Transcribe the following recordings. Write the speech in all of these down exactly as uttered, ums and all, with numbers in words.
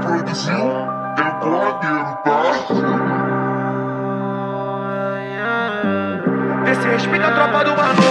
produziu, eu porradeiro, tá? Vê se respeita a tropa do Manu.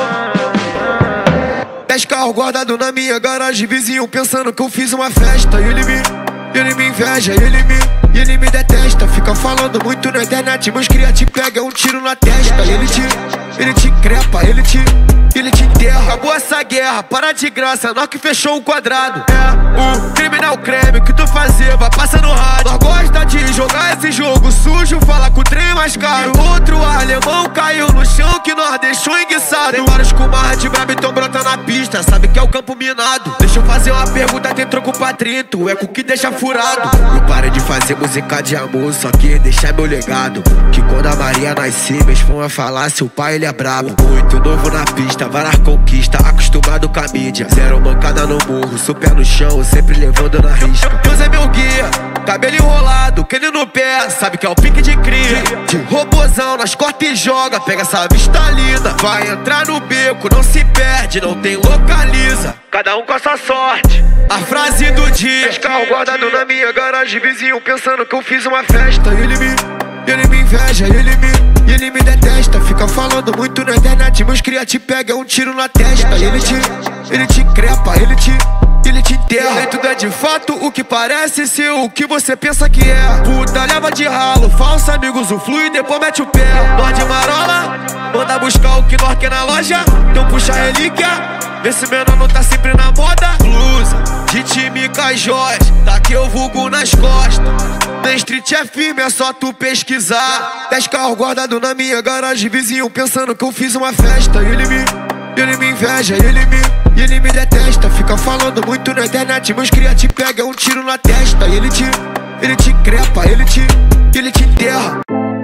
Dez carros guardados na minha garagem, vizinho pensando que eu fiz uma festa. Ele me, ele me inveja, ele me, ele me detesta. Fica falando muito na internet, meus cria te pega um tiro na testa. Ele te, ele te increpa, ele te, ele te enterra. Acabou essa guerra, para de graça, nós que fechou o quadrado. É o criminal creme que tu fazia, vai passar no rádio. Nós gosta de jogar esse jogo sujo, fala com o trem mais caro. Outro alemão caiu no chão que nós deixou enguiçado. Tem vários com marra de brabo, então brota na pista, sabe que é o campo minado. Deixa eu fazer uma pergunta, tem troco pra trinta, o eco que deixa furado. Eu parei de fazer música de amor, só que deixar meu legado. Que quando a Maria nascer, meus fãs vão falar, seu pai ele é brabo. Muito novo na pista, várias conquistas, acostumado com a mídia. Zero mancada no morro, sou pé no chão, sempre levando na risca. Deus é meu guia, cabelo enrolado, querendo no pé, sabe que é o pique de cria. De robozão, nós corta e joga, pega essa vista linda. Vai entrar no beco, não se perde, não tem localiza. Cada um com a sua sorte. A frase do dia: dez carros guardados na minha garagem, vizinho pensando que eu fiz uma festa. Ele me, ele me inveja, ele me, ele me detesta. Fica falando muito na internet, meus cria te pega um tiro na testa. Ele te, ele te increpa, ele te, ele te enterra. E tudo é de fato o que parece ser o que você pensa que é. Puta leva de ralo, falso amigos flui e depois mete o pé. Nós de marola, manda buscar o que nós quer na loja. Então puxa a relíquia, vê se menor não tá sempre na moda. Blusa de time com as joias, daqui eu vulgo nas costas. Na street é firme, é só tu pesquisar. Dez carros guardados na minha garagem, vizinho pensando que eu fiz uma festa. Ele me, ele me inveja, ele me, ele me detesta. Fica falando muito na internet, meus cria te pega um tiro na testa. Ele te, ele te increpa, ele te, ele te enterra.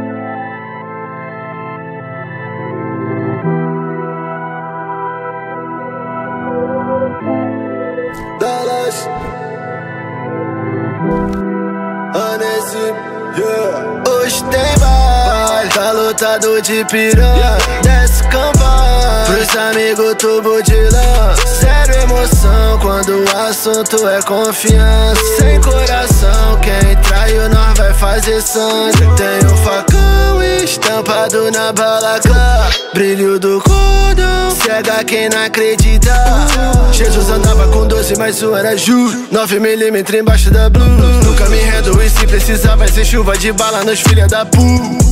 Dallas, Anesse, yeah. Hoje tem baile, tá lotado de piranha. Desce campanha, pros amigos tubo de lã. Zero emoção quando o assunto é confiança. Sem coração, quem traiu nós vai fazer sangue. Tem um facão estampado na balaclava, brilho do cordão cega quem não acredita. Jesus andava com doze, mas um era juro. Nove milímetros embaixo da blue. Nunca me rendo e se precisar vai ser chuva de bala nos filha da pu.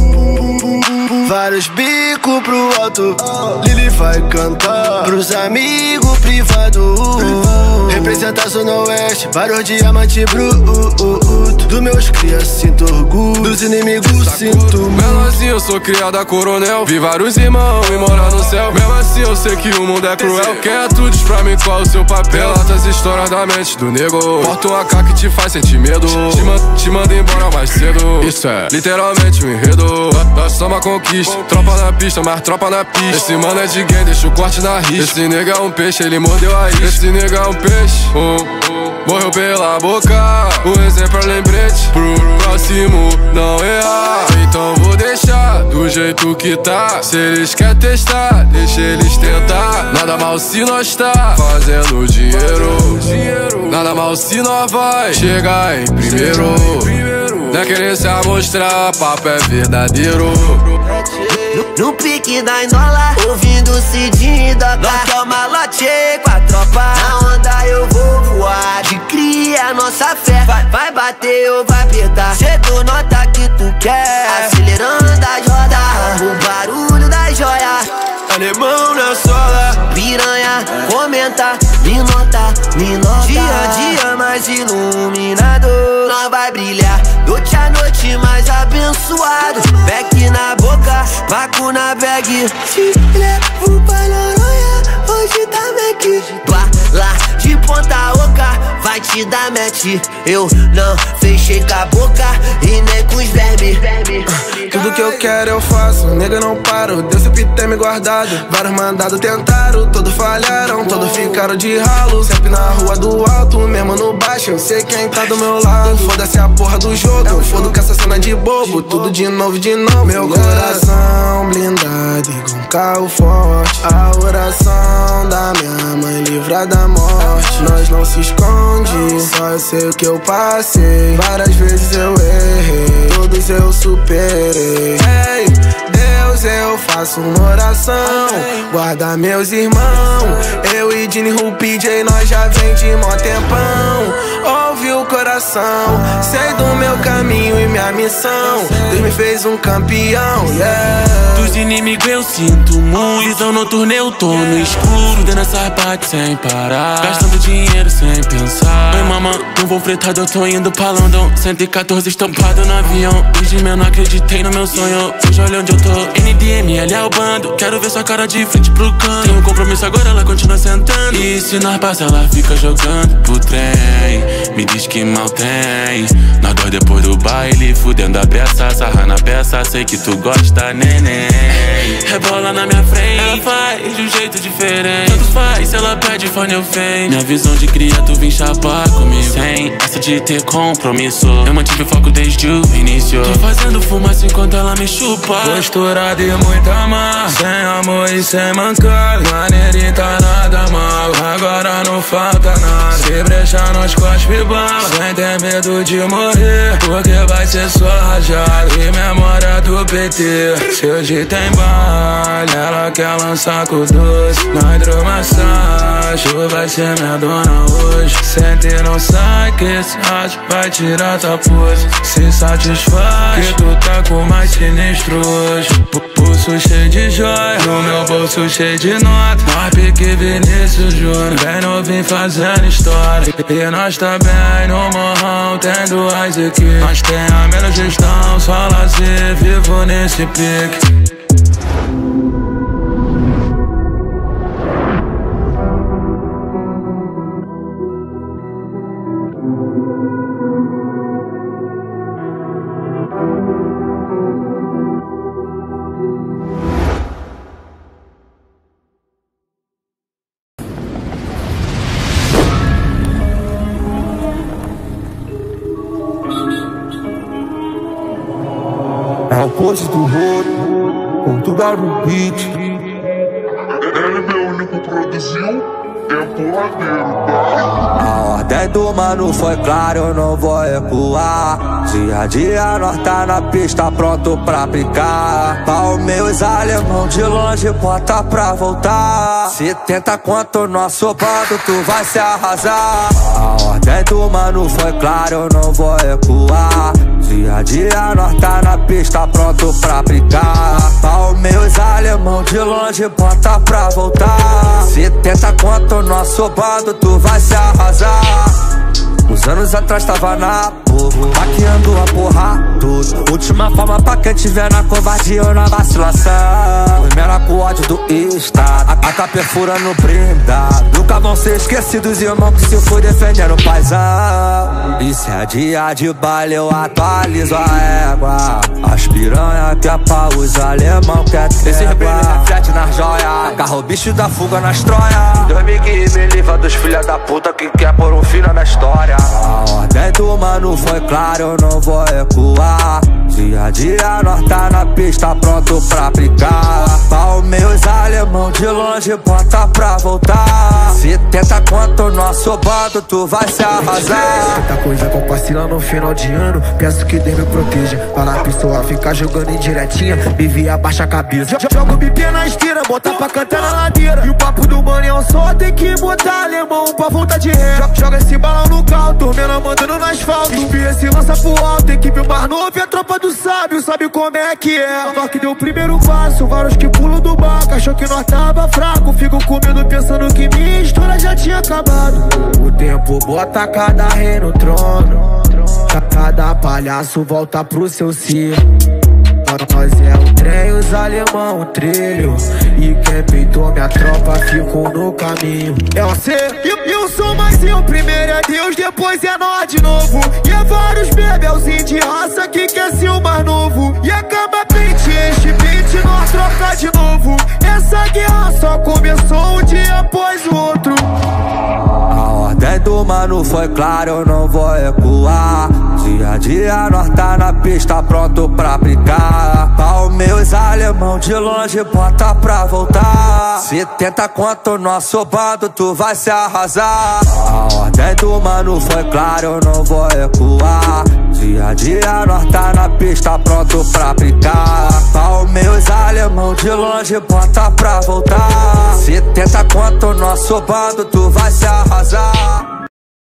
Vários bicos pro alto, Lili vai cantar pros amigos privados. Representa a Zona Oeste, vários diamante bruto. Do meus cria sinto orgulho, dos inimigos sinto. Mesmo assim eu sou criada coronel, vi vários irmãos e morar no céu. Mesmo assim eu sei que o mundo é cruel. Quer tu diz pra mim qual o seu papel? Relata as histórias da mente do nego. Porta um A K que te faz sentir medo, te, man te manda embora mais cedo. Isso é literalmente um enredo. Nós somos a conquista, tropa na pista, mas tropa na pista. Esse mano é de game, deixa o corte na risca. Esse nega é um peixe, ele mordeu a isca. Esse nega é um peixe, um, um, morreu pela boca. O exemplo é lembrete pro próximo não errar. Então vou deixar do jeito que tá. Se eles querem testar, deixa eles tentar. Nada mal se nós tá fazendo dinheiro. Nada mal se nós vai chegar em primeiro. Não é querer se amostrar, papo é verdadeiro. No pique da Inola, ouvindo o Cidinho da Nós que é o malote com a tropa. Na onda eu vou voar, de cria nossa fé. Vai, vai bater ou vai apertar, cê tu nota que tu quer. Acelerando as rodas, o barulho da joia. Alemão na sola, Piranha, comenta, me nota, me nota. Dia a dia mais iluminado, nós vai brilhar. Noite a noite mais abençoado. Beck na boca, vaco na bag. Te levo pra Noronha, hoje tá Mac. Bala de ponta oca, vai te dar match. Eu não fechei com a boca e nem com os vermes. tudo que eu quero eu faço, nega não paro. Deus sempre tem me guardado. Vários mandados tentaram, todos falharam, todos ficaram de ralo. Sempre na rua do alto, mesmo no baixo, eu sei quem tá do meu lado. Foda-se a porra do jogo, foda com essa cena de bobo. Tudo de novo, de novo. Meu coração blindado igual um carro forte. A oração da minha mãe livra da morte. Nós não se esconde, hoje, só eu sei o que eu passei. Várias vezes eu errei, todos eu superei. Ei, Deus, eu faço uma oração, guarda meus irmãos. Eu e Dini, Ru, P J, nós já vem de mó tempão. Ouve o coração, sei do meu caminho e minha missão. Deus me fez um campeão, yeah. Dos inimigos eu sinto muito, visão noturna eu tô no escuro, dando essa parte sem parar, gastando dinheiro sem pensar. Oi mamãe, não vou fretado, eu tô indo pra London. cento e quatorze estampado no avião. Desde menor acreditei no meu sonho, hoje olha onde eu tô. N D M L é o bando, quero ver sua cara de frente pro canto. Tem um compromisso agora, ela continua sentando. E se nós passa, ela fica jogando pro trem. Me diz que mal tem, nós dois depois do baile, fudendo a beça, sarra na peça, sei que tu gosta, neném. Rebola na minha frente, ela faz de um jeito diferente. Tanto faz, se ela pede fone eu venho. Minha visão de cria, tu vem chapar comigo, sem essa de ter compromisso. Eu mantive foco desde o início, tô fazendo fumaça enquanto ela me chupa. Postura de muita mar, sem amor e sem mancar. Maneirita nada mal, agora não falta nada. Se brechar nós cospe bala, sem ter medo de morrer, porque vai ser só rajada e memória do P T. Se hoje tem baile, ela quer lançar com doce. Na hidromassagem, vai ser minha dona hoje. Sente e não sai que esse rato vai tirar tua pose. Se satisfaz, que tu tá com mais sinistro hoje. Pulso cheio de joia, no meu bolso cheio de nota. Mais pique Vinícius Júnior, vem novinho fazendo história. E nós tá bem no morrão, tem duas equipes. Nós tem a melhor gestão, só lazer, vivo nesse pique. É o pose do rodo, Portugal no beat. Ele meu único produziu, é porradeiro, tá? A ordem do mano foi clara, eu não vou recuar. Dia a dia nós tá na pista, pronto pra aplicar. Pau meus alemão de longe, bota pra voltar. Se tenta quanto o nosso bando, tu vai se arrasar. A ordem do mano foi clara, eu não vou recuar. Dia a dia nós tá na pista, pronto pra aplicar. Pau meus alemão de longe, bota pra voltar. Se tenta quanto o nosso bando, tu vai se arrasar. Uns anos atrás tava na povo, maquiando a porra tudo. Última forma pra quem tiver na covardia ou na vacilação. Os menor com ódio do Estado, a tá perfurando blindado. Nunca vão ser esquecidos, irmão, que se foi defendendo o paizão. E se é dia de baile eu atualizo a égua. As piranha quer pau, os alemão quer trégua. Esse rebelde reflete nas joias, carro bicho da fuga nas troias. Deus me guie e me livra dos filha da puta que quer pôr um fim na minha história. A ordem do mano foi clara, eu não vou recuar. Dia a dia nós tá na pista, pronto pra aplicar. Pau meus alemão de longe, bota pra voltar. Se tenta quanto o nosso bando, tu vai se arrasar. Muita coisa compartilha no final de ano, peço que Deus me proteja. Para a pessoa ficar jogando indiretinha, me via baixa a cabeça. Jogo bip na esteira, botar pra cantar na ladeira. E o papo do mano é um só, tem que botar alemão pra volta de ré. Joga esse balão no carro, tormenta mandando no asfalto. Espia esse lança pro alto, equipe mais novo e a tropa do sábio, sabe como é que é. Nós que deu o primeiro passo, vários que pulam do barco, achou que nós tava fraco. Fico com medo pensando que minha história já tinha acabado. O tempo bota cada rei no trono, cada palhaço volta pro seu circo. Nós é o trem, os alemão, o trilho. E quem peitou minha tropa ficou no caminho. É você, eu, eu sou mais eu. Primeiro é Deus, depois é nós de novo. E é vários bebelzinhos de raça que quer ser o mais novo. E acaba pente, enche pente, nós troca de novo. Essa guerra só começou um dia após o outro. A ordem do mano foi claro, eu não vou recuar. Dia a dia nós tá na pista pronto pra brincar. Pau meus alemão de longe bota pra voltar. Setenta quanto nosso bando tu vai se arrasar. A ordem do mano foi claro, eu não vou recuar. Dia a dia nós tá na pista pronto pra brincar. Pau meus alemão de longe bota pra voltar. Setenta quanto nosso bando tu vai se arrasar.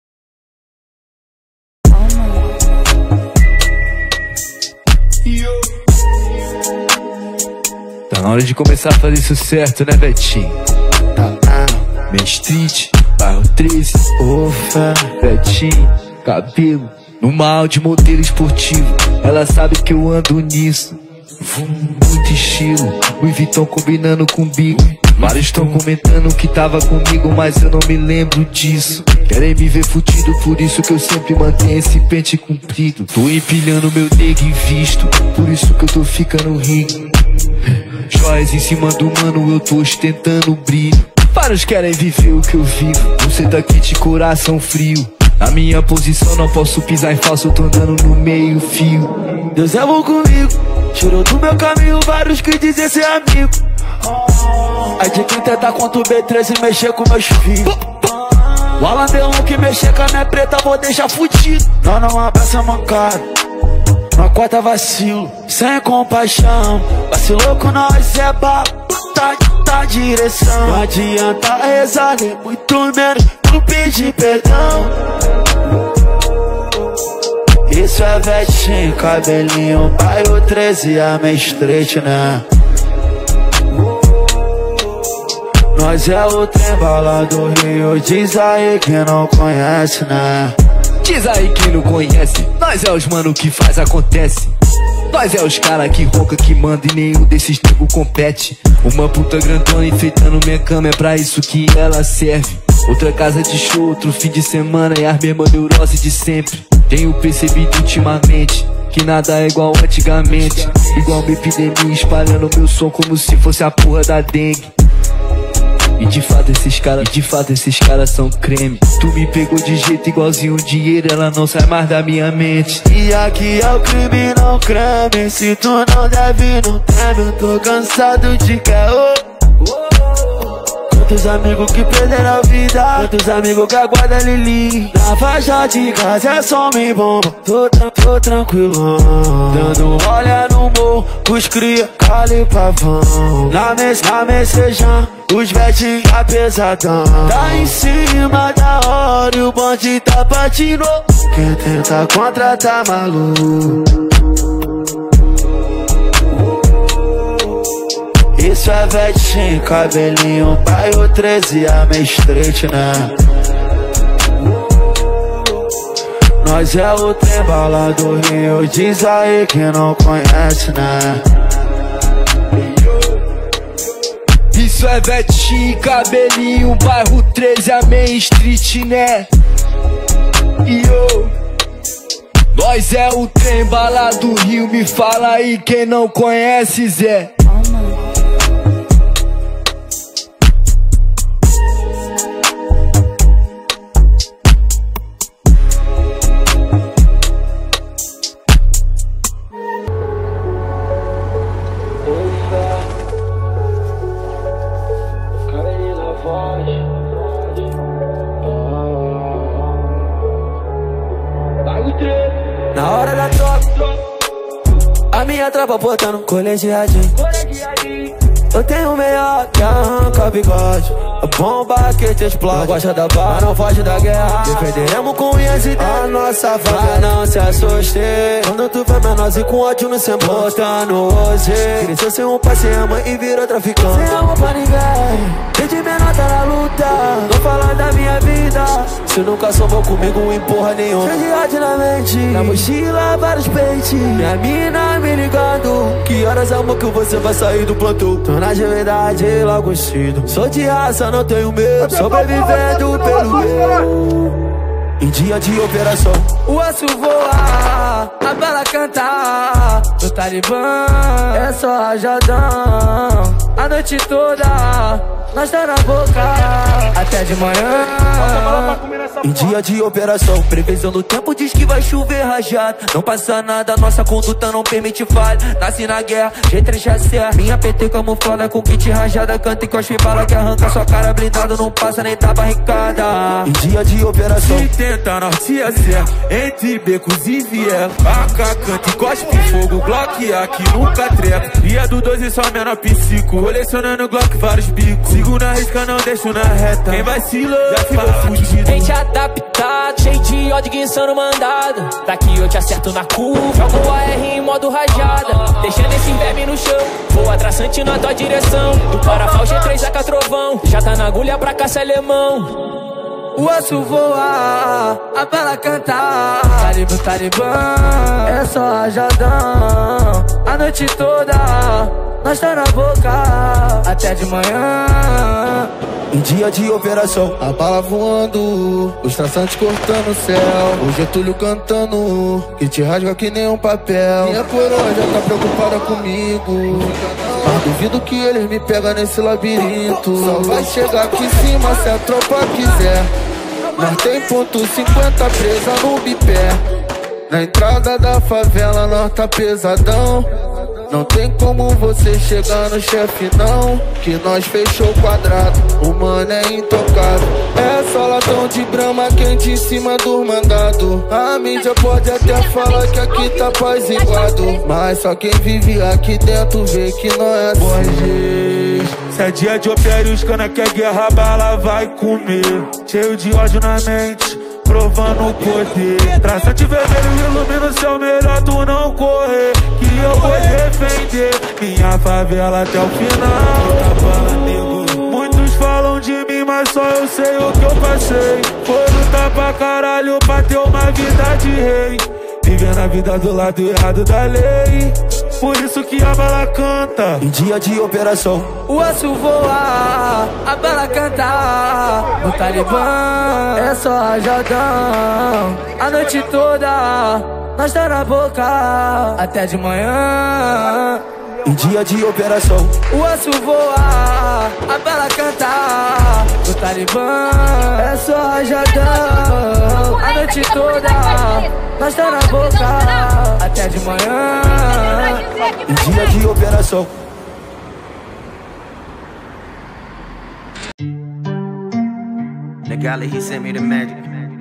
Tá na hora de começar a fazer isso certo, né, Betinho? Main Street, bairro treze, Ofa, Betinho, cabelo numa Audi modelo esportivo. Ela sabe que eu ando nisso. Vum, muito estilo, Louis Vuitton combinando com bico. Vários estão comentando que tava comigo, mas eu não me lembro disso. Querem me ver fudido, por isso que eu sempre mantenho esse pente comprido. Tô empilhando meu nego em visto, por isso que eu tô ficando rico. Joias em cima do mano, eu tô ostentando brilho. Vários querem viver o que eu vivo, você tá aqui de coração frio. Na minha posição não posso pisar em falso, eu tô andando no meio fio. Deus é bom comigo, tirou do meu caminho vários que dizem ser amigo. Aí de quem tentar contra o B treze mexer com meus filhos. O Alandelão que mexer com a minha preta vou deixar fudido. Não, não abraça mancada, não corta vacilo, sem compaixão. Vacilou com nós é babo, tá, tá direção. Não adianta rezar, nem muito menos tu pedir perdão. Isso é Vetinho, cabelinho, bairro treze, a Main Street, né? Nós é o trem bala do Rio, diz aí que não conhece, né? Diz aí quem não conhece, nós é os mano que faz acontece. Nós é os cara que ronca, que manda e nenhum desses nego compete. Uma puta grandona enfeitando minha cama, é pra isso que ela serve. Outra casa de show, outro fim de semana e as mesmas neurose de sempre. Tenho percebido ultimamente que nada é igual antigamente. Igual uma epidemia espalhando meu som como se fosse a porra da dengue. E de fato esses caras, de fato esses caras são creme. Tu me pegou de jeito igualzinho o dinheiro, ela não sai mais da minha mente. E aqui é o crime, não creme. Se tu não deve, não teme. Eu tô cansado de caô. Quantos amigos que perderam a vida, quantos amigos que aguardam Lili. Na faixa de casa é só me bomba, tô, tra tô tranquilão. Dando olha no morro, os cria, cali pavão. Na, mes na messejão, os Vetinho tá pesadão. Tá em cima da hora e o bonde tá patinando. Quem tenta contra tá maluco. Isso é Vetinho, cabelinho, bairro treze, a Main Street, né? Nós é o trem bala do Rio, diz aí que não conhece, né? Isso é Vetinho, cabelinho, bairro treze, a Main Street, né? Yo. Nós é o trem bala do Rio, me fala aí quem não conhece, Zé. Na hora da troca, a minha tropa botando colegiadinho. Eu tenho o melhor que arranca bigode. A bomba que te explode. Não gosta da barra, não foge da guerra. Defenderemos com unhas e a nossa vaga. Não se assuste quando tu vê menor e com ódio no semblante. Botando hoje cresceu sem um pai, sem a mãe e virou traficante. Sem amor pra ninguém, desde menor tá na luta. Tô falando da minha vida, se nunca somou comigo, empurra nenhum. Cheio de ódio na mente, na mochila vários peitos. Minha mina me ligando, que horas amor que você vai sair do plantão? Tô na de verdade logo cedo. Sou de raça, não tenho medo, sobrevivendo pelo meu. Em dia de operação, o osso voa, a bala canta. Do Talibã é só rajadão. A noite toda nós tá na boca, até de manhã. Em dia de operação, previsão do tempo diz que vai chover rajado. Não passa nada, nossa conduta não permite falha. Nasce na guerra, G três já serra. Minha P T camuflada com kit rajada. Canta e cospe bala que arranca sua cara blindado. Não passa nem da barricada. Em dia de operação, se tenta norte e a serra, entre becos e viela. A K canta e cospe fogo, Glock aqui nunca trepa. E a do doze só menor psico, colecionando Glock vários bicos. Sigo na risca, não deixo na reta. Quem vacilou, já ficou fudido. Gente adaptado, cheio de ódio guinçando mandado. Daqui eu te acerto na curva, jogo o A R em modo rajada. Deixando esse bebe no chão, voa traçante na tua direção. Do Parafal G três A K trovão, já tá na agulha pra caça alemão. O osso voa, a bala canta. Talibã, talibã, é só rajadão. A noite toda, nós tá na boca, até de manhã. Em dia de operação, a bala voando, os traçantes cortando o céu, o Getúlio cantando, que te rasga que nem um papel. Minha coroa já tá preocupada comigo, mas duvido que eles me pegam nesse labirinto. Só vai chegar aqui em cima se a tropa quiser. Nós tem ponto cinquenta presa no bipé. Na entrada da favela nós tá pesadão. Não tem como você chegar no chefe não, que nós fechou o quadrado, o mano é intocável. É só latão de brama quente em cima do mandado. A mídia pode até falar que aqui tá apaziguado, mas só quem vive aqui dentro vê que não é assim. Se é dia de operar os cana que a guerra bala vai comer. Cheio de ódio na mente, provando o poder. Traçante vermelho ilumina o céu, melhor tu não correr, que eu vou defender minha favela até o final. Muitos falam de mim, mas só eu sei o que eu passei. Foi lutar pra caralho pra ter uma vida de rei, vivendo a vida do lado errado da lei. Por isso que a bala canta. Em dia de operação, o osso voa, a bala canta. No Talibã, é só rajadão. A noite toda, nós tá na boca, até de manhã. Em dia de operação, o osso voa, a bala canta. No Talibã, é só rajadão. A noite toda, nós tá na boca, até de manhã. Em dia de operação, Nagala, he sent me the magic.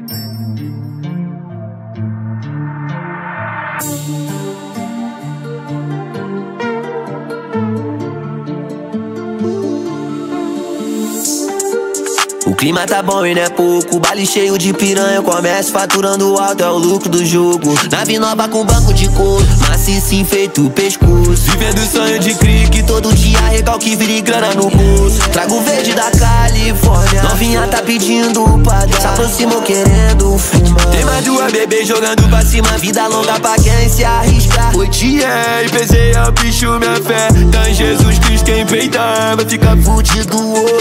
O clima tá bom e não é pouco, baile cheio de piranha, comércio faturando alto, é o lucro do jogo. Nave nova com banco de couro, maciço feito pescoço. Vivendo o sonho de crique, todo dia recalque, vire grana no bolso. Trago verde da Califórnia, novinha tá pedindo pra dar, se aproximou querendo fumar. Tem mais duas bebês jogando pra cima, vida longa pra quem se arriscar. Foi dia e pesei ao bicho minha fé, tá em Jesus Cristo quem peidar vai ficar fudido.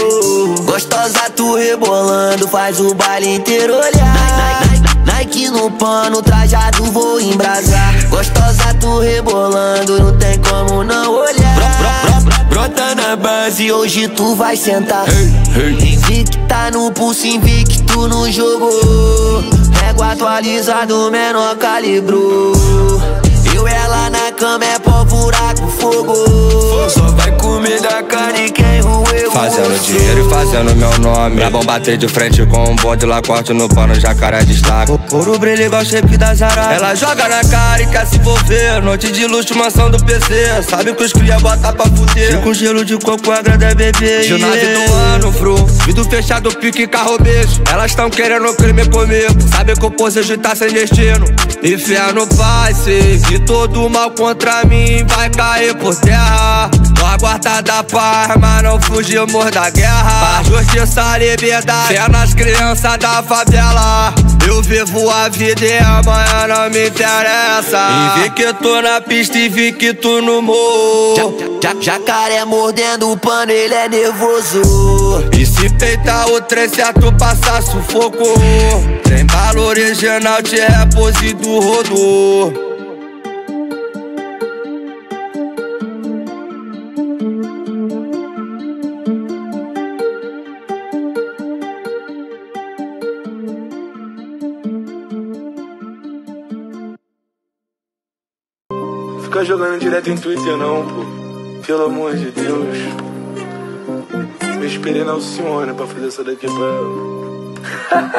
Oh. Gostosa tu rebolando, faz o baile inteiro olhar. Nike, Nike, Nike no pano, trajado vou embrasar. Gostosa tu rebolando, não tem como não olhar. Bro, bro, bro, brota na base, hoje tu vai sentar. Hey, hey. Invicta no pulso, invicto no jogo. Régua atualizado, menor calibro. Eu e ela na cama é pólvora com fogo. Só vai comer da carne quem roeu. Fazendo dinheiro e fazendo meu nome. Pra bom bater de frente com um bonde lá, corte no pano, jacaré destaca. Ouro brilha igual shape da Zara. Ela joga na cara e quer se envolver. Noite de luxo, mansão do P C. Sabe que os cria bota pra fuder. E com gelo de coco agrada é bebê. De nave do ano, fru. Vidro fechado, pique, carro, beijo. Elas tão querendo crime comigo. Sabe que o posejo tá sem destino. E fé no pai, sei que todo mal contra mim vai cair por terra. Nós guarda da paz, mas não fugimos da guerra. A justiça, a liberdade, fé nas crianças da favela. Eu vivo a vida e amanhã não me interessa. Invicto na pista, invicto no morro. Ja, ja, jacaré mordendo o pano, ele é nervoso. E se peitar o trem certo, passa sufoco. Tem bala original de repouso do rodô. ficar jogando direto em Twitter não, pô. Pelo amor de Deus. Me esperei na Alcione pra fazer essa daqui pra ela.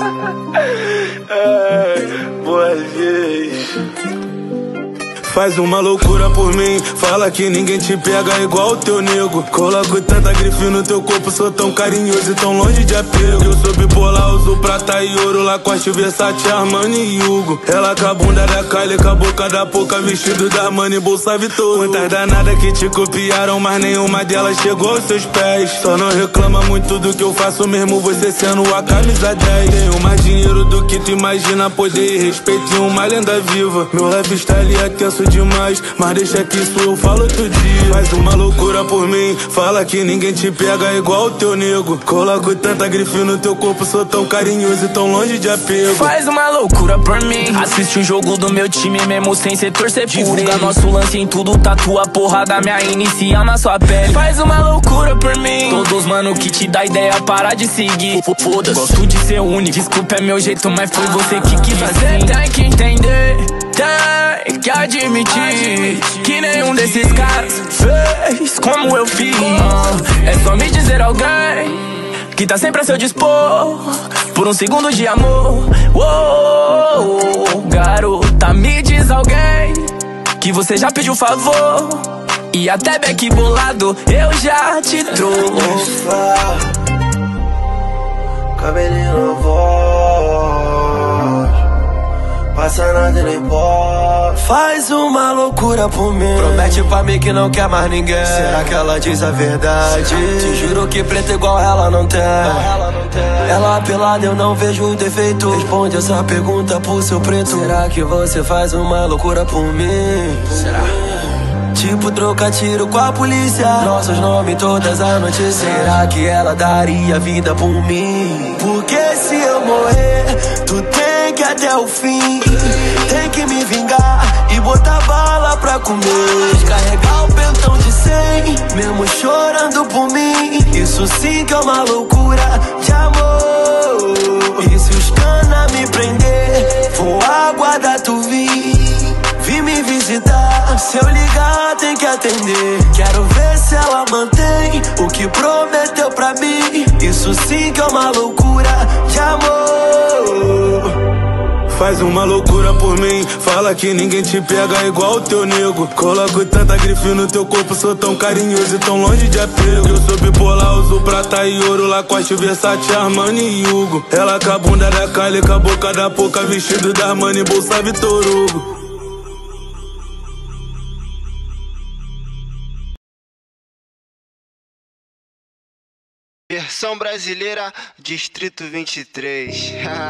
Ai, boa vez. Faz uma loucura por mim, fala que ninguém te pega igual o teu nego. Coloco tanta grife no teu corpo, sou tão carinhoso e tão longe de apego. Eu sou bipolar, uso prata e ouro, Lacoste, Versace, Armani e Hugo. Ela com a bunda da Kylie, com a boca da Pouca, vestido da Armani, bolsa Vitor. Quantas danadas que te copiaram, mas nenhuma delas chegou aos seus pés. Só não reclama muito do que eu faço, mesmo você sendo a camisa dez. Tenho mais dinheiro do que tu imagina, poder e respeito de uma lenda viva. Meu lifestyle é tenso demais, mas deixa que isso eu falo outro dia. Faz uma loucura por mim, fala que ninguém te pega igual o teu nego. Coloco tanta grife no teu corpo, sou tão carinhoso e tão longe de apego. Faz uma loucura por mim, assiste o jogo do meu time mesmo sem ser torcer por ele. Divulga nosso lance em tudo, tatua a porrada minha inicial na sua pele. Faz uma loucura por mim, todos mano que te dá ideia para de seguir. Foda-se, gosto de ser único, desculpa é meu jeito, mas foi você que quis fazer. Você tem que entender, tem que admitir que nenhum desses caras fez como eu fiz. É só me dizer alguém que tá sempre a seu dispor por um segundo de amor. Uou, garota, me diz alguém que você já pediu favor e até beck bolado eu já te trouxe. Cabelinho voz, passa nada nem pode. Faz uma loucura por mim, promete pra mim que não quer mais ninguém. Será que ela diz a verdade? Te juro que preta igual ela não tem. Ela pelada eu não vejo defeito. Responde essa pergunta pro seu preto. Será que você faz uma loucura por mim? Será? Tipo troca tiro com a polícia, nossos nomes todas as notícias. Será que ela daria vida por mim? Porque se eu morrer, tu tem que ir até o fim. Tem que me vingar e botar bala pra comer. Descarregar o pentão de cem, mesmo chorando por mim. Isso sim que é uma loucura de amor. E se os cana me prender, vou aguardar tu vir. Vim me visitar, se eu ligar tem que atender. Quero ver se ela mantém o que prometeu pra mim. Isso sim que é uma loucura de amor. Faz uma loucura por mim, fala que ninguém te pega igual o teu nego. Coloco tanta grife no teu corpo, sou tão carinhoso e tão longe de apego. Eu sou bipolar, uso prata e ouro, Lacoste, Versace, Armani e Hugo. Ela com a bunda da Kylie, com a boca da Pouca, vestido da Armani, bolsa Vitor Hugo. Versão brasileira, Distrito vinte e três.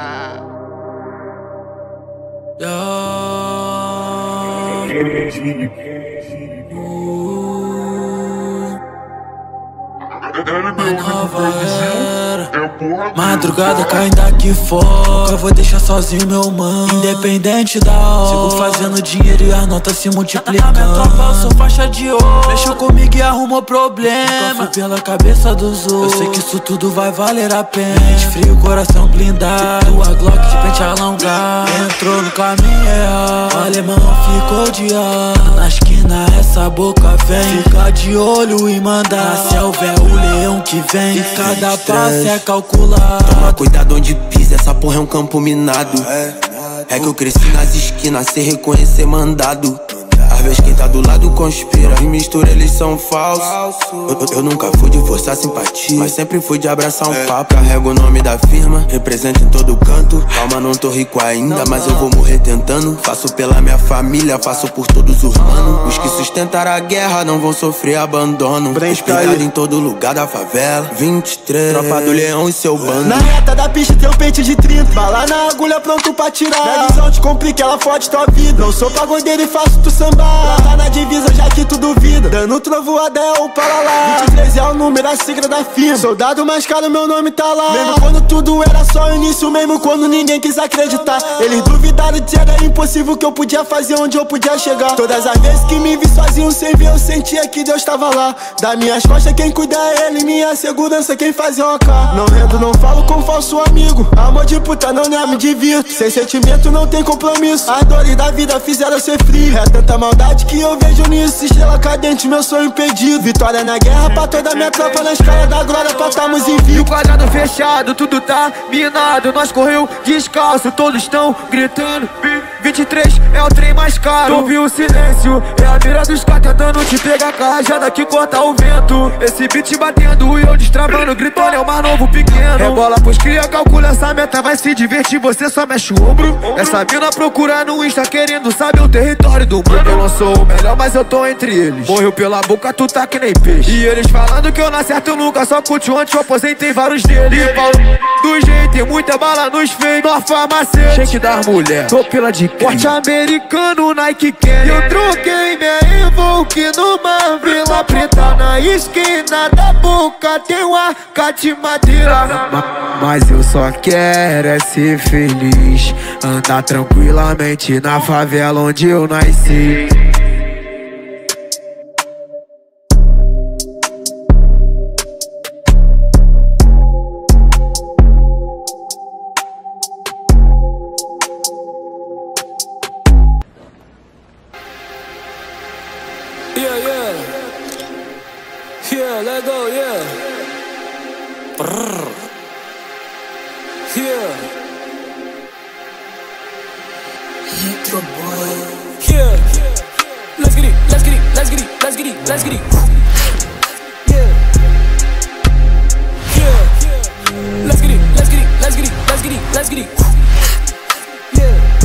Nova era, madrugada caindo aqui fora. Eu vou deixar sozinho meu mano, independente da hora. Sigo fazendo dinheiro e as notas se multiplicando. Na minha tropa eu sou faixa de ouro, mexeu comigo e arrumou problema. Nunca fui pela cabeça dos outros, eu sei que isso tudo vai valer a pena. Mente frio, coração blindado, a Glock de pente alongado. Entrou no caminho errado, o alemão ficou de ar. Na esquina essa boca vem, fica de olho e manda. Na selva é o leão que vem, e cada passo é calcular. Toma cuidado onde pisa, essa porra é um campo minado. É que eu cresci nas esquinas, sem reconhecer mandado. Às vezes quem tá do lado conspira, e mistura eles são falsos. Eu, eu nunca fui de forçar simpatia, mas sempre fui de abraçar um papo. Carrego o nome da firma, represento em todo canto. Calma, não tô rico ainda, mas eu vou morrer tentando. Faço pela minha família, faço por todos os manos. Os que sustentaram a guerra não vão sofrer abandono. Respeitado em todo lugar da favela. vinte e três, tropa do leão e seu bando. Na reta da pista tem um pente de trinta, bala na agulha pronto pra tirar. Minha visão te complica, ela fode tua vida. Não sou pagodeiro e faço tu sambar. Tá na divisa já que tu duvida, dando trovoada é o para lá. vinte e três é o número, a sigla da firma. Soldado mais caro, meu nome tá lá. Mesmo quando tudo era só o início, mesmo quando ninguém quis acreditar. Eles duvidaram de era impossível que eu podia fazer onde eu podia chegar. Todas as vezes que me vi sozinho sem ver, eu sentia que Deus tava lá. Das minhas costas quem cuida é ele, minha segurança quem faz é o A K. Não rendo, não falo com falso amigo. Amor de puta não, né, me divirto. Sem sentimento não tem compromisso. As dores da vida fizeram eu ser frio. É tanta maldade maldade que eu vejo nisso, estrela cadente, meu sonho impedido. Vitória na guerra pra toda minha tropa, na escala da glória pra estarmos em vida. E o quadrado fechado, tudo tá minado. Nós correu descalço, todos estão gritando. vinte e três é o trem mais caro. Ouvi o silêncio, é a mira dos caras tentando te pegar com a rajada que corta o vento. Esse beat batendo e eu destravando, gritando, é o mais novo pequeno. Rebola pros cria, calcula essa meta, vai se divertir, você só mexe o ombro. Essa mina procura no Insta querendo saber o território do mundo. Eu não sou o melhor, mas eu tô entre eles. Morreu pela boca, tu tá que nem peixe. E eles falando que eu não acerto nunca, só curte o antes, eu aposentei vários deles. E falo do jeito, tem muita bala nos feios. Na farmácia, shake das mulher, tô pela de porte americano, Nike Kenny. Eu troquei minha Evoque numa vila preta. Na esquina da boca tem uma arca de madeira. Mas eu só quero é ser feliz, andar tranquilamente na favela onde eu nasci. Yeah, yeah. Yeah, let go, yeah. Brrr. Yeah. Intro boy. Yeah. Let's get it, let's get it, let's get it, let's get it, let's get it. Yeah. Yeah. Let's get it, let's get it, let's get it, let's get it, let's get it. Yeah.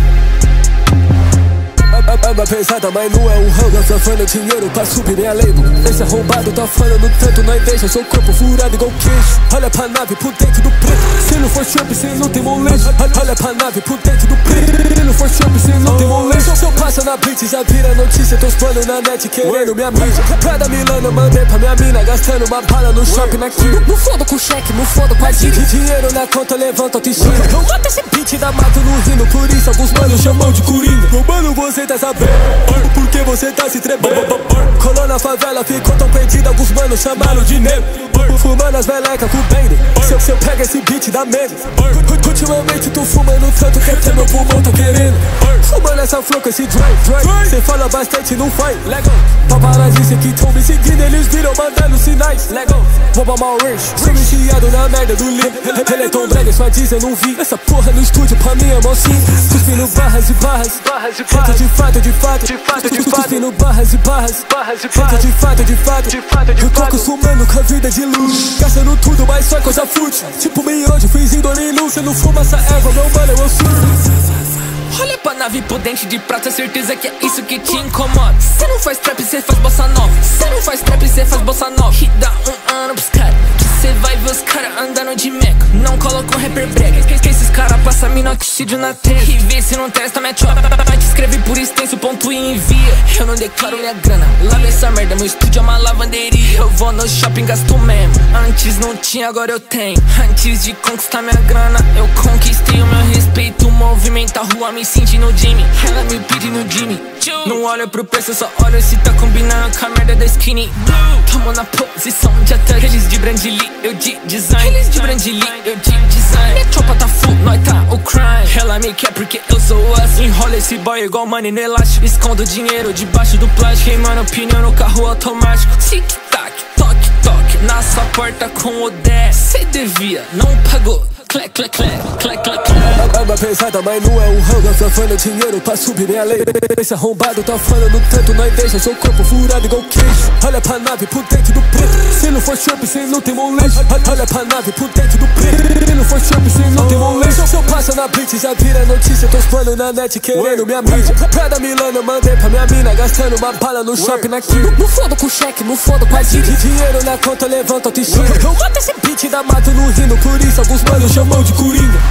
É uma pesada, mas não é um rango. Safando dinheiro pra subir minha label. Esse arrombado tá falando tanto, não deixa seu corpo furado igual queijo. Olha pra nave por dentro do preto. Se não for Trump, cê não tem molejo. Olha pra nave por dentro do preto. Se não for Trump, cê não tem molejo. Se eu passo na blitz, já vira notícia. Teus planos na net querendo minha mídia. Cada Milano mandei pra minha mina, gastando uma bala no shopping na Kira. Não foda com cheque, não foda com a dívida. Dinheiro na conta, levanta autoestima. Eu mato esse beat da mato no rindo. Por isso alguns manos chamam de coringa. Meu mano, você tá sabendo porque você tá se tremendo. Colou na favela, ficou tão perdido. Alguns manos chamaram de nego. Fumando as velecas com o bender. Se eu, se eu pego esse beat da medo. Ultimamente tô fumando tanto que até meu pulmão tá querendo. Fumando essa flor com esse drive. Cê fala bastante, não faz. Lego. Paparazzi que tão me seguindo, eles viram mandando sinais. Lego. Vou pra mal range. Sou viciado na merda do link. Ele é tão brega, só diz eu não vi. Essa porra no estúdio pra mim é mó simples. Cuspindo barras e barras. Barras e barras. De fato, de fato. De fato, de fato. Cuspindo barras e barras. Barras e barras. De fato, de fato. De fato, de fato. Eu tô acostumando com a vida de luz. Gastando tudo, mas só coisa fútil. Tipo miojo, fiz Indolino. Cê não fuma essa erva, meu mano, eu surdo. Olha pra nave por dente de prata, certeza que é isso que te incomoda. Cê não faz trap, cê faz bossa nova. Cê não faz trap, cê faz bossa nova. E dá um ano pros caras, que cê vai ver os caras andando de meca. Não coloca um rapper brega, que, que esses caras passam minoxídio na testa. E vê se não testa, mete ó. Te escreve por extenso, ponto e envia. Eu não declaro minha grana, lava essa merda, meu estúdio é uma lavanderia. Eu vou no shopping, gasto mesmo. Antes não tinha, agora eu tenho. Antes de conquistar minha grana, eu conquistei o meu respeito. Movimenta a rua, me sentindo Jimmy. Ela me pede no Jimmy. Não olha pro preço, só olha se tá combinando com a merda da skinny. Tamo na posição de ataque. Eles de Brandly, eu de design. Eles de Brandly, eu de design. Minha tropa tá full, nós tá o crime. Ela me quer porque eu sou assim. Enrola esse boy igual money no elástico. Escondo dinheiro debaixo do plástico. Queimando pneu no carro automático. Tic-tac, toque-toque na sua porta com o dez. Cê devia, não pagou. Clec, clec, clec, clec, clec, clec. É uma pesada, mas não é um rango. Safando dinheiro pra subir minha lei. Esse arrombado tá falando tanto, nós deixa seu corpo furado igual queijo. Olha pra nave por dentro do preto. Se não for Trump, cê não tem molejo. Olha pra nave por dentro do preto. Se não for Trump, cê não tem molejo. Se eu passo na blitz, já vira notícia. Teus planos na net querendo minha mídia. Cada Milano mandei pra minha mina, gastando uma bala no shopping na Kira. Não foda com cheque, não foda com a dívida. Dinheiro na conta, levanta autoestima. Eu mato esse beat da mato no rindo. Por isso alguns manos chamam de coringa.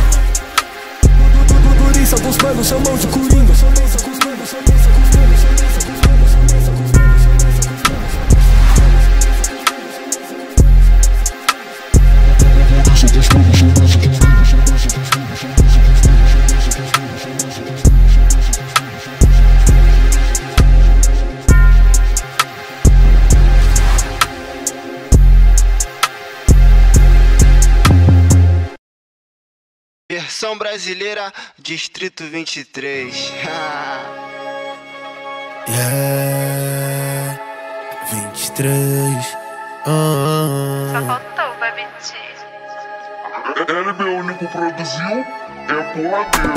Por isso alguns manos chamam de coringa. Versão brasileira, Distrito vinte e três. Yeah, vinte e três. Ah, Só faltou, Baby T. Ele meu único produziu, é porradeiro.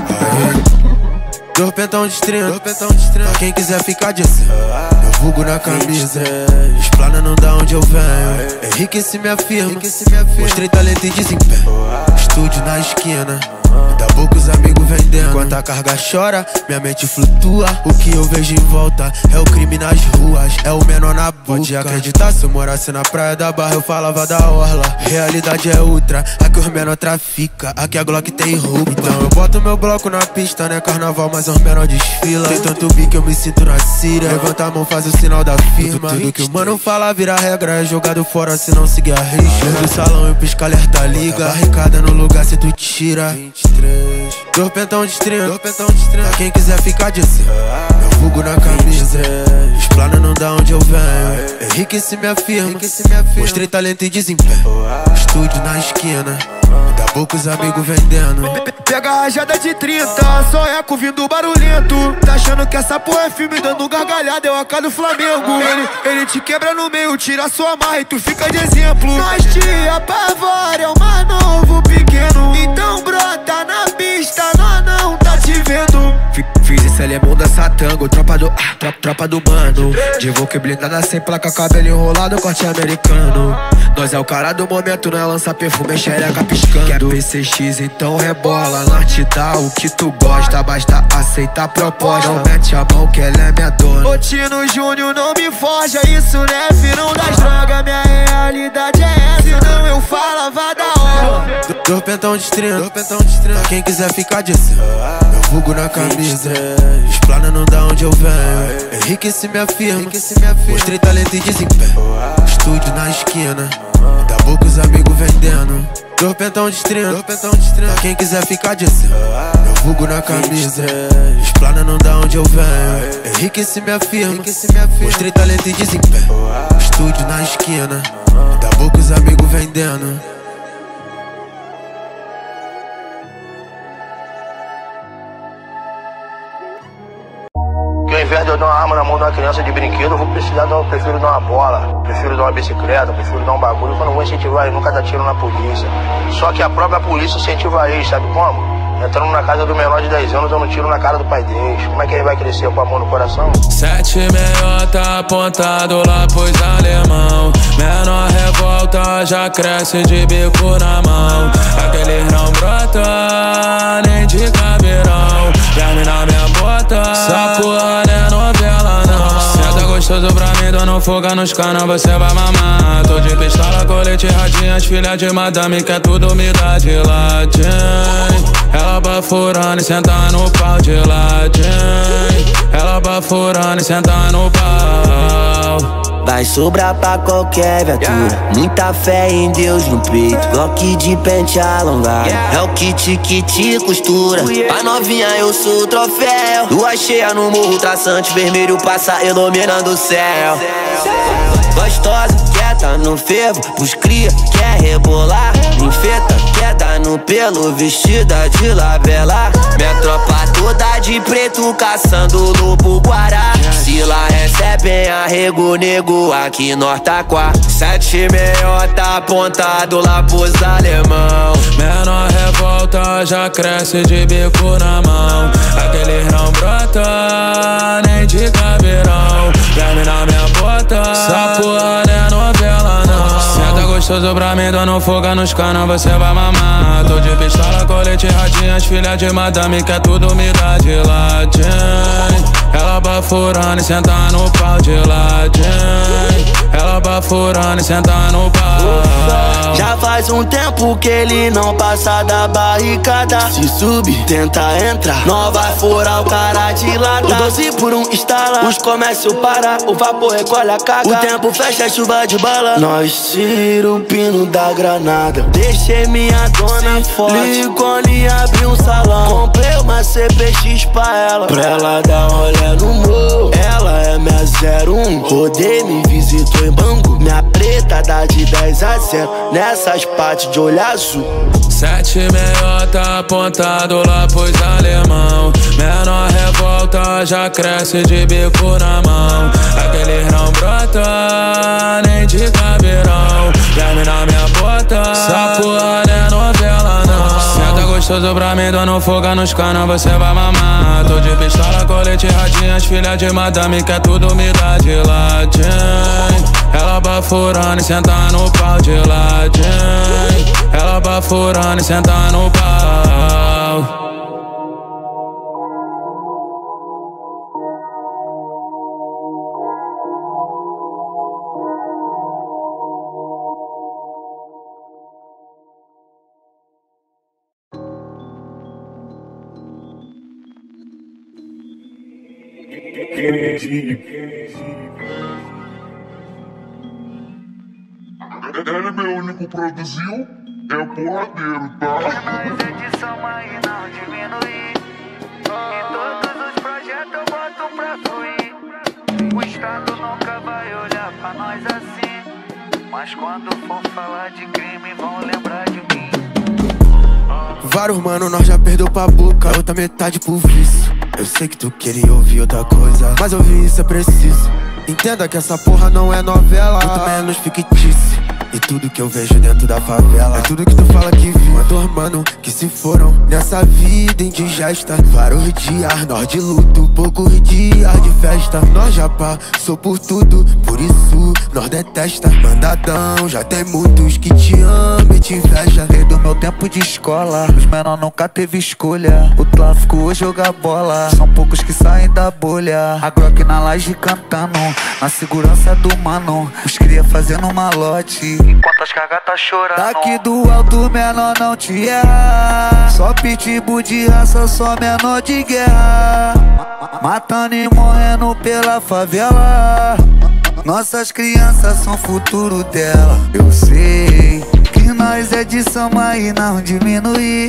Dois pentão de estrela, dois pentão de estrela. Pra quem quiser ficar de cem, eu vulgo na camisa. Explana não dá onde eu venho. Enriqueci minha firma, mostrei talento e desempenho. Estúdio na esquina, da boca os amigos vendendo. Enquanto a carga chora, minha mente flutua. O que eu vejo em volta é o crime nas ruas, é o menor na boca. Pode acreditar, se eu morasse na praia da Barra eu falava da orla. Realidade é outra, aqui os menor trafica, aqui a Glock tem roupa. Então eu boto meu bloco na pista, né carnaval, mas os menor desfila. Tem tanto bico eu me sinto na Síria. Levanta a mão, faz o sinal da firma. Tudo que o mano fala vira regra, é jogado fora se não seguir a risca. Do salão eu pisco alerta liga, barricada no lugar se tu tira. vinte e três. Dois pentão de estrela, dois pentão de estrela. Pra quem quiser ficar de cem, eu vulgo na camisa. Explana não dá onde eu venho. Enriqueci minha firma, mostrei talento e desempenho. Estúdio na esquina, da boca os amigos vendendo. Pega a rajada de trinta, só eco vindo barulhento. Tá achando que essa porra é filme, dando gargalhada, é o A K do Flamengo. Ele, ele te quebra no meio, tira sua marra e tu fica de exemplo. Nós te apavora, é o mais novo pequeno. Então brota na pista, nós não tá te vendo. Fiz esse alemão dança tango, tropa do, ah, tropa, tropa do mano. De Volk blindada sem placa, cabelo enrolado, corte americano. Nós é o cara do momento, não é lança perfume, é xereca piscando. Quer P C X, então rebola, nós te dá o que tu gosta. Basta aceitar a proposta, não mete a mão que ela é minha dona. Ô Tino Júnior, não me forja, isso não é filão das drogas. Minha realidade é essa, senão eu falava da hora. Dois pentão de estrela, dois pentão de estrela. Pra quem quiser ficar de cem, eu vulgo na camisa. Explana não dá onde eu venho. Enriqueci minha firma, mostrei talento e desempenho. Estúdio na esquina, da boca os amigos vendendo. Dois pentão de estrela, dois pentão de estrela. Pra quem quiser ficar de cem, eu vulgo na camisa. Explana não dá onde eu venho. Enriqueci minha firma, mostrei talento e desempenho. Estúdio na esquina, da boca os amigos vendendo. Que ao invés de eu dar uma arma na mão de uma criança de brinquedo, eu vou precisar dar, eu prefiro dar uma bola, prefiro dar uma bicicleta, prefiro dar um bagulho, que eu não vou incentivar ele nunca a dar tiro na polícia. Só que a própria polícia incentiva ele, sabe como? Entrando na casa do menor de dez anos, dando um tiro na cara do pai deles. Como é que ele vai crescer com a mão no coração? Sete meiota apontado lá pros alemão. Menor revolta já cresce de bico na mão. Aquele não brota nem de caveirão. Verme na minha bota, essa porra não é novela não. Senta gostoso pra mim, dando fuga nos canos, você vai mamar. Tô de pistola, colete, radinhas, filha de madame, quer tudo me dá de ladinho. Ela bafurando e senta no pau de ladinho. Ela bafurando e senta no pau. Vai sobrar pra qualquer viatura. Muita fé em Deus no peito. Glock de pente alongado. É o kit que te costura. A novinha eu sou o troféu. Lua cheia no morro traçante. Vermelho passa iluminando o céu. Gostosa, quieta no fervo. Pros cria, quer rebolar. Infeta, quer dar no pelo. Vestida de labela. Minha tropa toda de preto. Caçando lobo guará. Se lá recebem arrego nego. Aqui nós tá com a sete meiota apontado lá pros alemão. Menor revolta já cresce de bico na mão. Aquele não brota nem de caveirão. Verme na minha bota, essa porra não é novela não. Senta gostoso pra mim, dando fuga nos canos, você vai mamar. Tô de pistola, colete, radinhas, filha de madame, quer tudo me dá de ladinho. Ela bafurando e senta no pau de ladinho. Ela bafurando e senta no pau. Já faz um tempo que ele não passa da barricada. Se subir, tenta entrar, não vai furar o cara de lata. O doze por um instala, os comércios para, o vapor recolhe a caga. O tempo fecha, chuva de bala. Nós tira o pino da granada. Deixei minha dona forte, Licone abri um salão. Comprei uma C P X pra ela, pra ela dar um rolê no morro. Ela é minha zero um, rodei, me visitou em Bangu. Minha preta dá de dez a zero nessas partes de olho azul. Sete meiota apontado lá pros alemão. Menor revolta ela já cresce de bico na mão. Aquele não brota, nem de cabeirão. Verme na minha bota, essa porra não é novela não. Senta gostoso pra mim, dando fogo nos canos, você vai mamar. Tô de pistola, colete, radinhas, filha de madame, quer tudo me dá de ladinho. Ela bafurando e senta no pau de ladinho. Ela bafurando e senta no pau. Ele meu único produziu, é porradeiro, tá? Nós edição aí não diminuir. Em todos os projetos eu boto pra fluir. O Estado nunca vai olhar pra nós assim. Mas quando for falar de crime vão lembrar de mim. Vários mano, nós já perdeu pra boca, outra metade pro vício. Eu sei que tu queria ouvir outra coisa, mas ouvir isso é preciso. Entenda que essa porra não é novela, muito menos fictício. E tudo que eu vejo dentro da favela é tudo que tu fala que viu. É dor, mano, que se foram nessa vida indigesta. Vários dias, nós de luto, poucos dias de festa. Nós já passou por tudo, por isso nós detesta. Mandadão, já tem muitos que te amam e te inveja. Desde o meu tempo de escola, os menor nunca teve escolha. O tráfico hoje joga bola, são poucos que saem da bolha. A Glock na laje cantando, na segurança do mano. Os cria fazendo malote, enquanto as cagas tá chorando. Daqui do alto menor não te erra, só pitbull de raça, só menor de guerra. Matando e morrendo pela favela. Nossas crianças são o futuro dela. Eu sei que nós é de samba e não diminuir.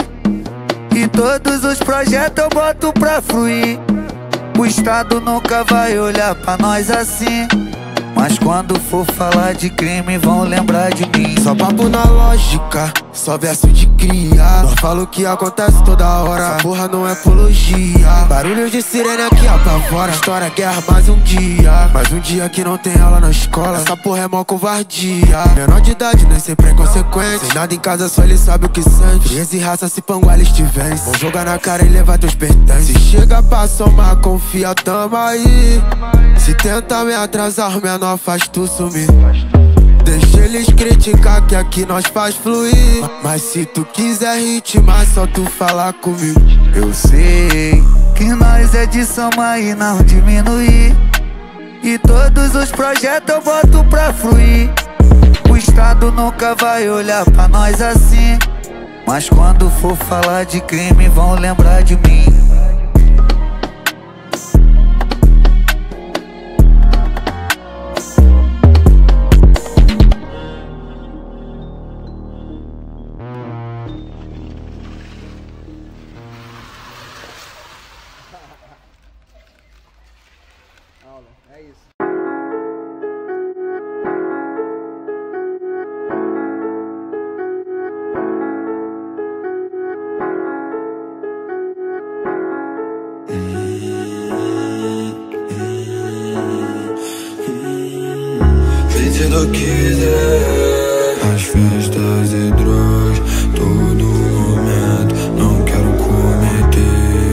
E todos os projetos eu boto pra fluir. O Estado nunca vai olhar pra nós assim. Mas quando for falar de crime vão lembrar de mim. Só papo na lógica, só verso de cria. Nós falo que acontece toda hora, essa porra não é apologia. Barulhos de sirene aqui apavora. História, guerra, mais um dia. Mais um dia que não tem aula na escola. Essa porra é mó covardia. Menor de idade, nem sempre é consequente. Sem nada em casa, só ele sabe o que sente. Frieza e raça, se panguá, eles te vencem. Vão jogar na cara e levar teus pertences. Se chega pra somar, confia, tamo aí. Se tenta me atrasar, o menor faz tu sumir. Deixa eles criticar que aqui nós faz fluir. Mas se tu quiser ritmar, só tu falar comigo. Eu sei que nós é de samba e não diminuir. E todos os projetos eu boto pra fluir. O Estado nunca vai olhar pra nós assim. Mas quando for falar de crime vão lembrar de mim. É isso. Se tu quiser, as festas e drogas, todo momento, não quero cometer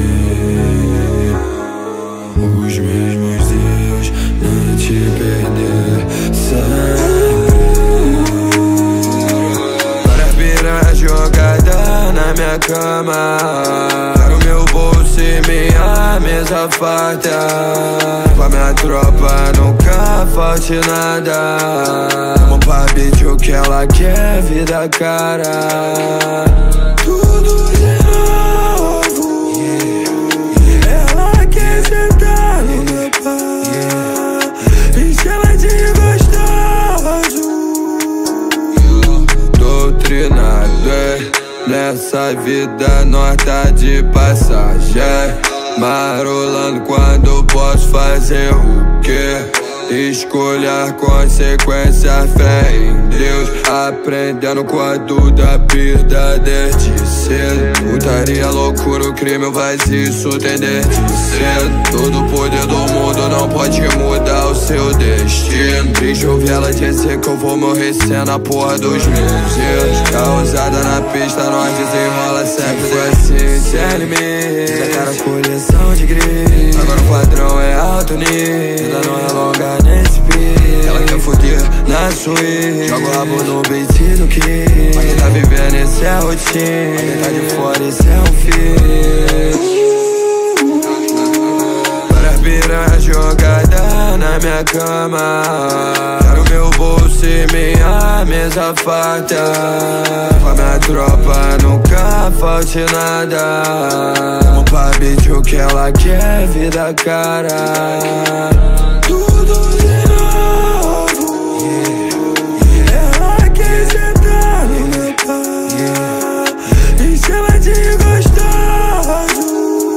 os mesmos erros, nem te perder sempre. Várias piranhas jogadas na minha cama, quero meu bolso e minha mesa farta. Com a minha tropa nunca falte nada. Vamos pra beat o que ela quer, vida cara. Tudo de novo, yeah. Ela quer sentar no meu pau, enche ela de gostoso. Doutrinado, é, nessa vida nós tá de passagem. Marolando quando posso fazer o quê? Escolher consequência, fé em Deus. Aprendendo com a dúvida, perda desde cedo. Putaria, loucura, o crime, o vazio, isso tem desde cedo. Todo o poder do mundo não pode mudar o seu destino. Triste ouvir ela dizer que eu vou morrer sendo a porra dos meus erros. Causada na pista, nós desenrola sempre assim, sem limite. Essa cara coleção de gritos. Agora o padrão é alto nível, ainda não é longa nesse pique. Ela quer foder na suíte, joga o rabo no beat do que. Mas quem tá vivendo esse é rotina, mas quem tá de fora esse é um fim. Para piranha jogada na minha cama, quero meu bolso e minha mesa farta. Com a minha tropa nunca falte nada. Vamos pra beat, o que ela quer, vida cara. Tudo de novo, yeah. Ela quer sentar no meu pau, em cima de gostoso.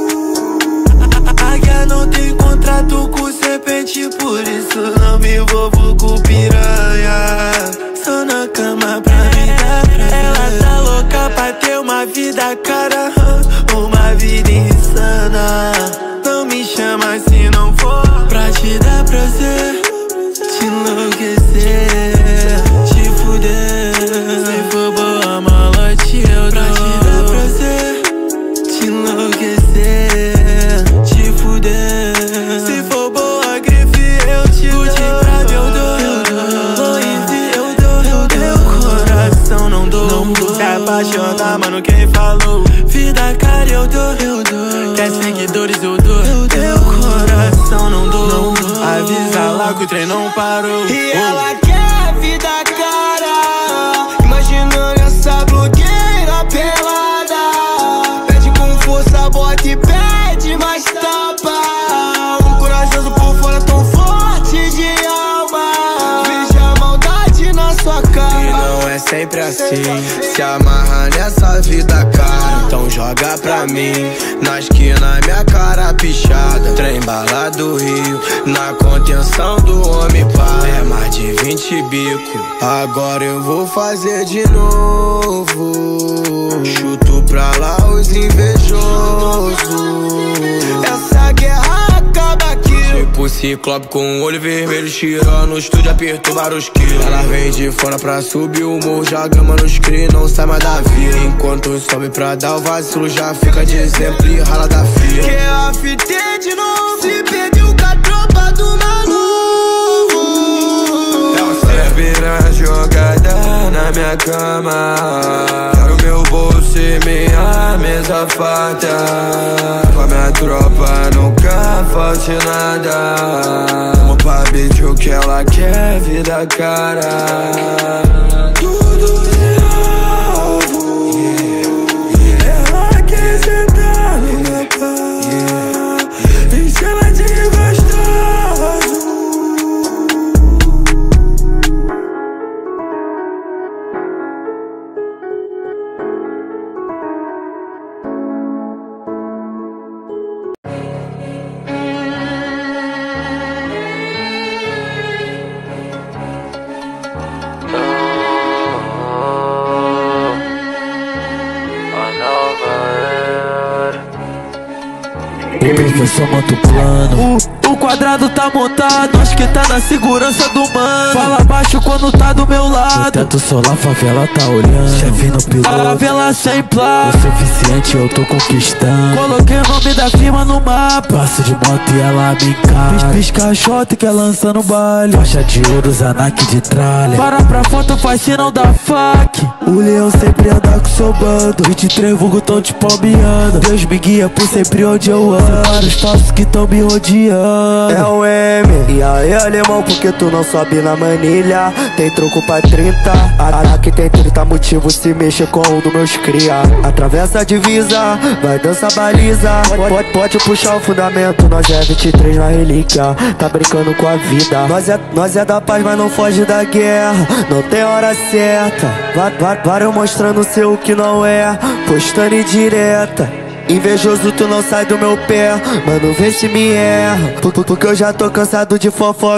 Águia não tem contrato com serpente, por isso não me envolvo com piranha. Só na cama pra me dar prazer. Ela tá louca pra ter uma vida cara, uma vida insana. Não me chama se não for pra te dar prazer, te enlouquecer, te fuder. Se for boa malote eu dou pra te dar prazer, te enlouquecer, te fuder. Se for boa grife eu te dou, Gucci Prada eu dou, Louis V eu dou. Meu coração não dou, não dou. Se apaixonar, mano, quem falou? Vida cara eu dou, eu dou. Quer seguidores eu dou, eu dou. Meu coração não dou, não dou. Avisa lá que o trem não parou. E ela quer vida cara, imaginando essa blogueira pelada. Pede com força, bota e pede mais tapa. Um corajoso por fora tão forte de alma. Veja a maldade na sua cara. E não é sempre assim, se amarra nessa vida cara. Então joga pra mim, na esquina minha cara pichada. Trem bala do Rio, na contenção do homem pá. É mais de vinte bico, agora eu vou fazer de novo. Chuto pra lá os invejosos. Essa guerra acaba aqui. Tipo ciclope com o olho vermelho, tirando no estúdio, apertou vários quilos. Ela vem de fora pra subir o morro, já grama nos cri, não sai mais da vila. Enquanto sobe pra dar o vacilo, já fica de exemplo e rala da fila. Que a fita de novo, se perdeu com a tropa do maluco. É piranha jogada na minha cama, quero meu bolso e minha mesa farta. Com a minha tropa nunca falte nada. Vamos pra beat, o que ela quer, vida cara. Tudo de novo, yeah. Ela quer sentar no meu pau, em cima de gostoso. Professor monta o plano, o, o quadrado tá montado, acho que tá na segurança do mano. Fala baixo quando tá do meu lado. No teto solar, favela tá olhando. Chefe no piloto, favela sem placa. O suficiente eu tô conquistando. Coloquei o nome da firma no mapa. Passo de moto e ela me encara. Pisca shot que é lançando baile. Faixa de ouro, Zanak de tralha. Para pra foto, faz sinal da fac. O leão sempre anda com seu bando. vinte e três vulgo tão te palmeando. Deus me guia por sempre onde eu ando. Para os passos que tão me rodeando. É o M, e aí alemão, porque tu não sobe na manilha? Tem troco pra trinta, aqui tem trinta motivos, se mexe com um dos meus cria. Atravessa a divisa, vai dançar baliza. Pode, pode puxar o fundamento, nós é vinte e três na relíquia. Tá brincando com a vida. Nós é, nós é da paz, mas não foge da guerra. Não tem hora certa. Vários mostrando o seu que não é, postando indireta. Invejoso, tu não sai do meu pé, mano, vê se me erra. Porque eu já tô cansado de fofoca.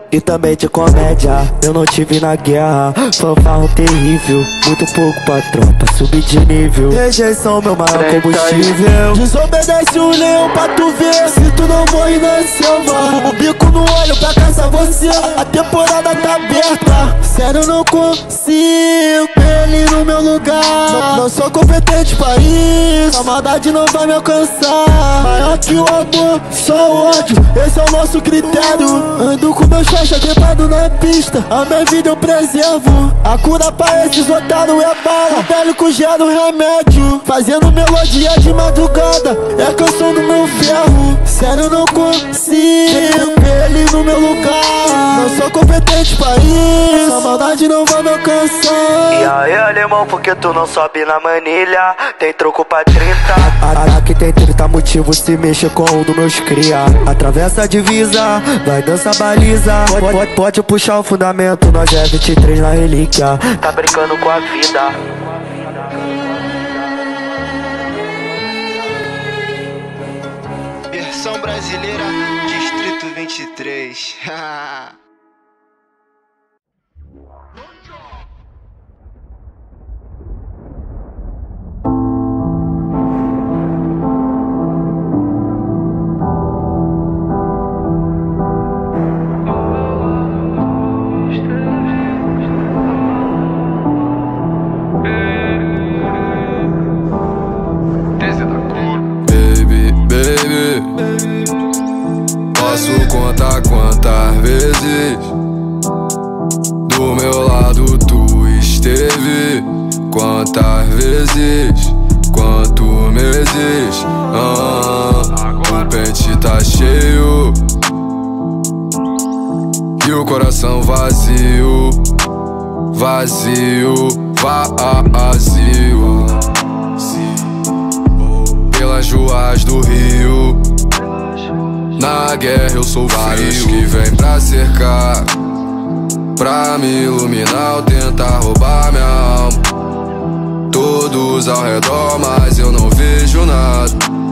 e também de comédia. Eu não tive na guerra, fanfarrão terrível. Muito pouco pra tropa, subir de nível. Rejeição, meu maior combustível. Desobedece o leão pra tu ver. Se tu não morre na selva, o bico no olho pra caçar você. A temporada tá aberta, sério eu não consigo ele no meu lugar. Não, não sou competente pra isso, a maldade não vai me alcançar. Maior que o amor, só o ódio, esse é o nosso critério. Ando com meus faixa trepado na pista, a minha vida eu preservo. A cura pra esses otários é bala, velho com gelo remédio. Fazendo melodia de madrugada, é a canção do meu ferro. Sério eu não consigo ele no meu lugar. Não sou competente pra isso, a maldade não vai me alcançar. E aí, alemão, por que tu não sobe na manilha? Tem troco pra trinta. Aqui tem trinta motivos, se mexe com um dos meus cria. Atravessa a divisa, vai dançar baliza. Pode, pode, pode puxar o fundamento, nós é vinte e três na relíquia. Tá brincando com a vida. Versão brasileira, Distrito vinte e três. Posso contar quantas vezes do meu lado tu esteve, quantas vezes, quantos meses. ah, O pente tá cheio e o coração vazio, vazio, vazio. Pelas ruas do Rio, na guerra eu sou vários que vem pra cercar, pra me iluminar ou tentar roubar minha alma. Todos ao redor, mas eu não vejo nada.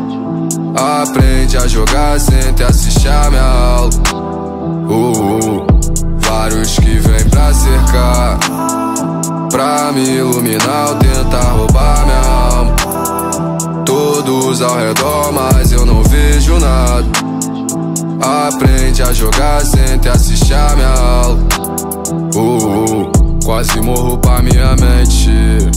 Aprende a jogar, senta e assiste a minha aula. uh, uh. Vários que vem pra cercar, pra me iluminar ou tentar roubar minha alma. Todos ao redor, mas eu não vejo nada. Aprende a jogar, senta e assiste a minha aula. uh, uh. Quase morro pra minha mente.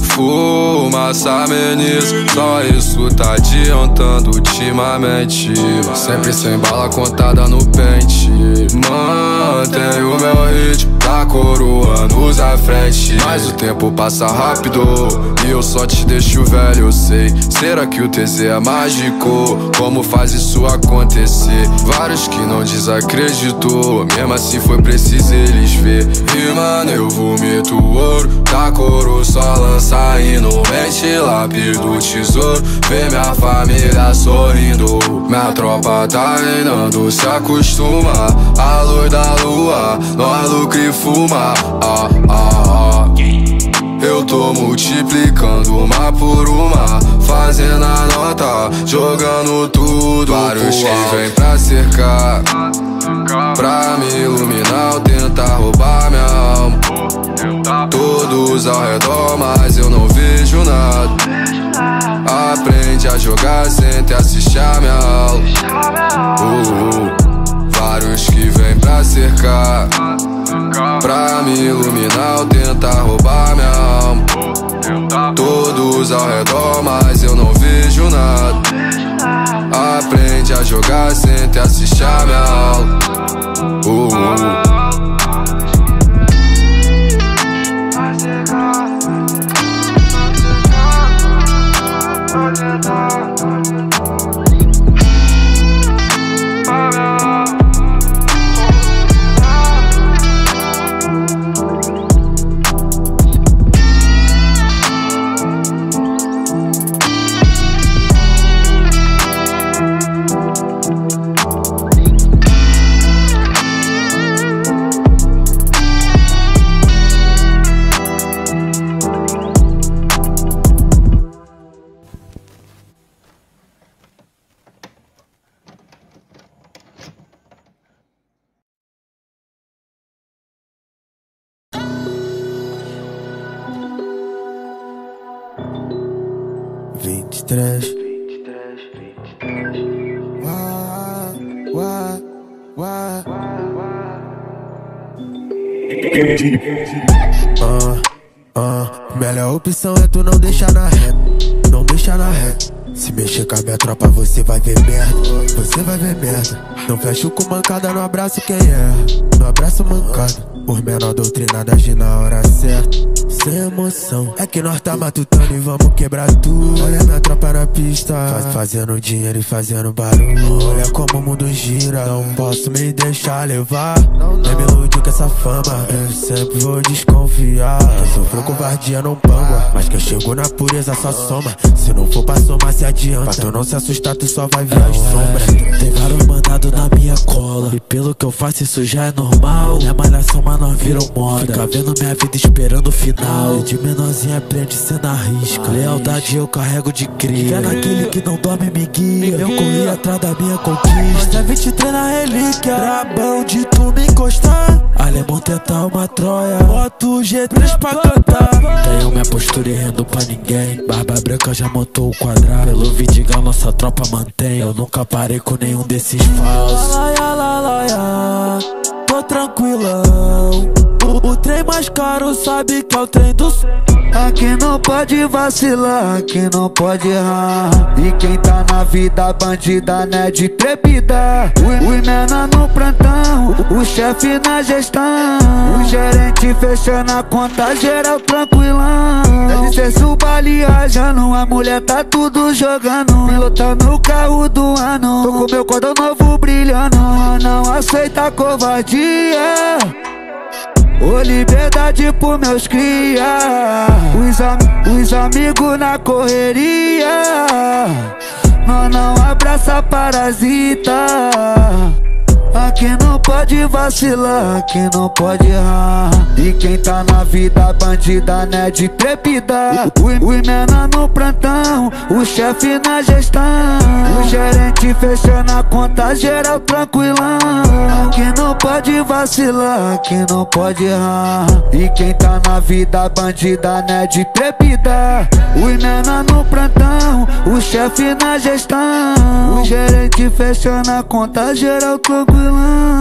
Fumaça ameniza, só isso tá adiantando ultimamente. Sempre sem bala contada no pente. Mantenho o meu ritmo, tá coroando à frente. Mas o tempo passa rápido e eu só te deixo velho, eu sei. Será que o T Z é mágico? Como faz isso acontecer? Vários que não desacreditou, mesmo assim foi preciso eles ver. E mano, eu vomito ouro, da coro só lança e não mente. Lápis do tesouro, vê minha família sorrindo. Minha tropa tá reinando, se acostuma à luz da lua, nós lucra e fuma. ah, ah, ah. Eu tô multiplicando uma por uma, fazendo a nota, jogando tudo. Vários que vem pra cercar, pra me iluminar ou tentar roubar minha alma. Todos ao redor, mas eu não vejo nada. Aprende a jogar, senta e assiste a minha aula. uh, uh. Vários que vem pra cercar, pra me iluminar ou tentar roubar minha alma. Todos ao redor, mas eu não vejo nada. Aprende a jogar, senta e assiste a minha aula. uh, uh. três. Uá, uá, uá. Ah, ah, melhor opção é tu não deixar na reta. Não deixar na reta. Se mexer com a minha tropa você vai ver merda. Você vai ver merda. Não fecho com mancada, no abraço quem é. No abraço mancada. Os menor doutrinados agir na hora certa. Sem emoção. É que nós tá matutando e vamos quebrar tudo. Olha minha tropa na pista, Faz, fazendo dinheiro e fazendo barulho. Olha como o mundo gira. Não posso me deixar levar. Nem me iludir com essa fama. Eu sempre vou desconfiar. Quem sofreu covardia não panga, mas quem chegou na pureza só soma. Se não for pra somar se adianta. Pra tu não se assustar tu só vai ver as sombras. Tem vários mandados na minha cola, e pelo que eu faço isso já é normal. É malhação, mas nós viram moda. Fica vendo minha vida esperando o final. De menorzinha aprende cê na risca. Lealdade eu carrego de cria. Vendo aquele que não dorme me guia. Eu corri atrás da minha conquista. vinte e três na relíquia. Brabão de tu me encostar. Alemão tentar uma troia. Boto o G três pra cantar. Tenho minha postura e rendo pra ninguém. Barba branca já montou o quadrado. Pelo Vidigal nossa tropa mantém. Eu nunca parei com nenhum desses falsos. Laia, laia, laia. Tô tranquilão. O, o trem mais caro sabe que é o trem do... Aqui não pode vacilar, aqui não pode errar. E quem tá na vida bandida né de trepidar. Os menor no plantão, o chefe na gestão. O gerente fechando a conta geral tranquilão. Deve ser subaliajando, a mulher tá tudo jogando. Pilotando o carro do ano. Tô com meu cordão novo brilhando. Não aceita covardia. Ô liberdade por meus cria. Os, am os amigos na correria. Não, não abraça parasita. Aqui não pode vacilar, aqui não pode errar. E quem tá na vida bandida né de trepidar. Os menor no plantão, o chefe na gestão. O gerente fechando a conta geral tranquilão. Aqui não pode vacilar, aqui não pode errar. E quem tá na vida bandida né de trepidar. Os menor no plantão, o chefe na gestão. O gerente fechando a conta geral tranquilão.